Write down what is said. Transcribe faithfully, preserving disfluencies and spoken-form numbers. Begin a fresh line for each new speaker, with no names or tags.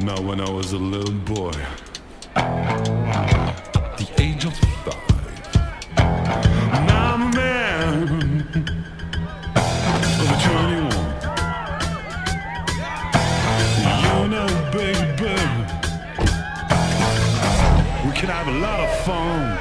Now when I was a little boy, at the age of five, now I'm a man of twenty-one. You know, baby, we can have a lot of fun.